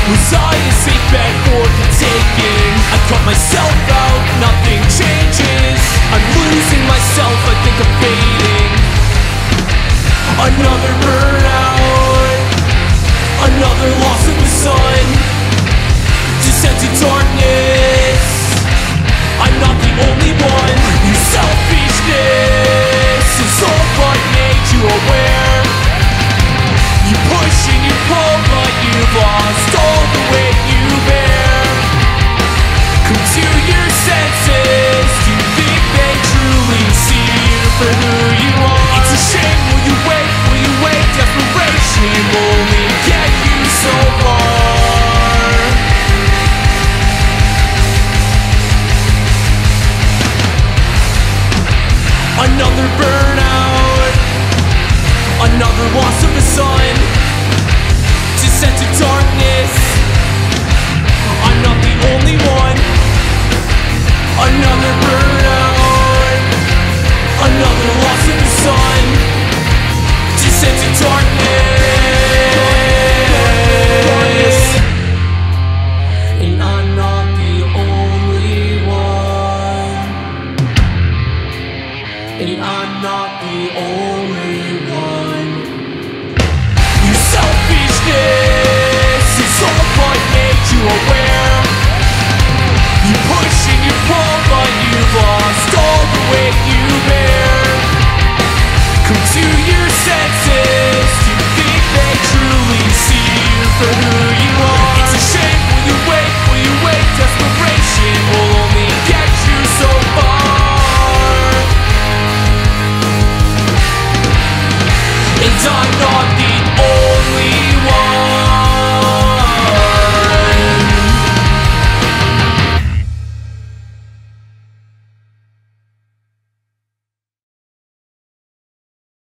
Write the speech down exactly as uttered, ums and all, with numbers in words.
Was I a safe bet for the taking? I cut myself out, nothing changes. I'm losing myself, I think I'm fading. Another burnout, another loss of the sun. Descent to darkness, I'm not the only one. Your selfishness is all but made you aware. You push and you pull, but you've lost all the weight you bear. Come to your senses, you think they truly see you for who you are. It's a shame, will you wait, will you wait? Desperation will only get you so far. Another burnout, another loss of the sun. Descent to darkness, I'm not the only one. Another burnout, another